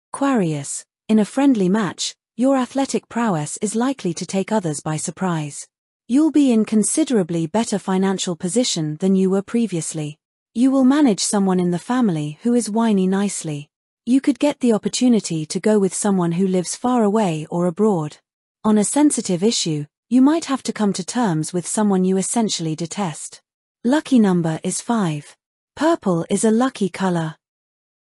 Aquarius, in a friendly match, your athletic prowess is likely to take others by surprise. You'll be in considerably better financial position than you were previously. You will manage someone in the family who is whiny nicely. You could get the opportunity to go with someone who lives far away or abroad. On a sensitive issue, you might have to come to terms with someone you essentially detest. Lucky number is 5. Purple is a lucky color.